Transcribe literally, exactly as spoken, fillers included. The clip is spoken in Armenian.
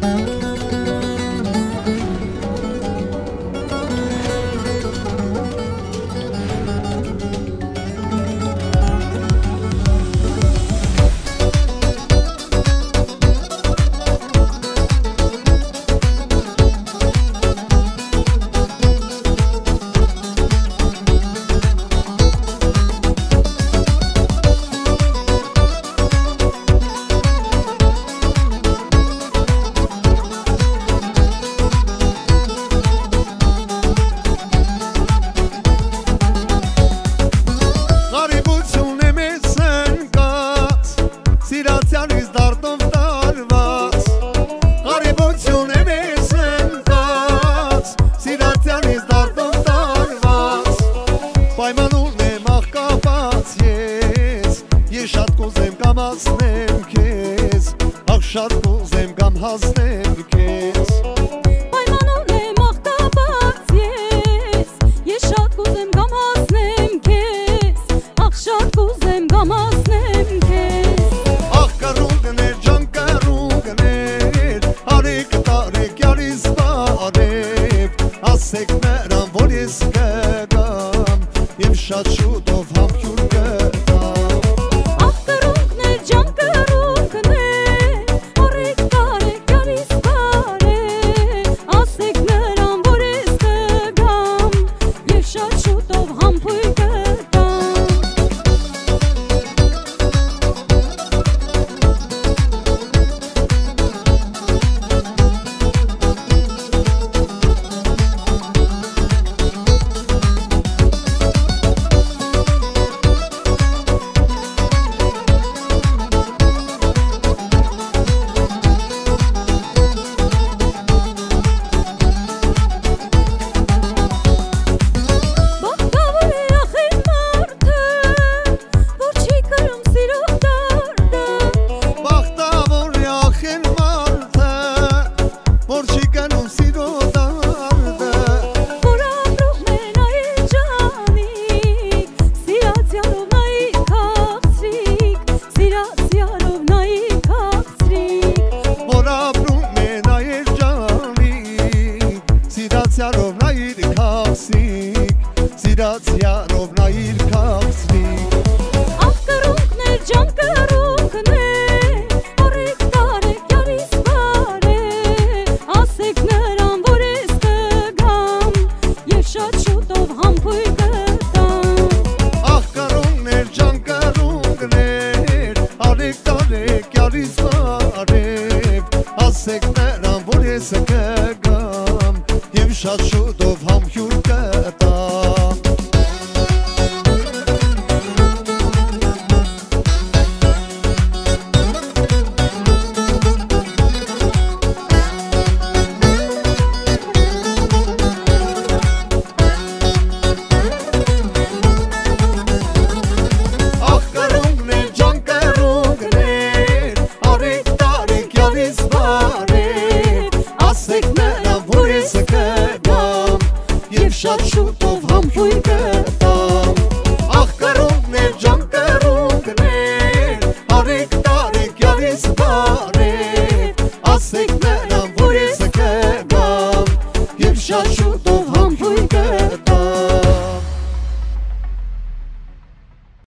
Շատ կուզեմ կամ հասնեմ քեզ Պայմանուն եմ աղքաբաց ես Ես շատ կուզեմ կամ հասնեմ քեզ Աղ շատ կուզեմ կամ հասնեմ քեզ Աղ կարունգներ, ջան կարունգներ Արեք տարեք յարիս բարև Ասեք նրան, որ ես կգամ Եմ շատ շուտով համբյուր կտամ Աղ կարունգներ, ջան կարունգներ Սիրացյալով նայիր քաղցրիկ Աղ կարունգներ, ջան կարունգներ Արեք տարեք յարիս բարև Ասեք նրան, որ ես կգամ Եվ շատ շուտով համբույր կտամ Աղ կարունգներ, ջան կարունգներ Արեք տարեք յարիս բարև Ասեք նրան, որ ես կգամ Եվ շատ շուտ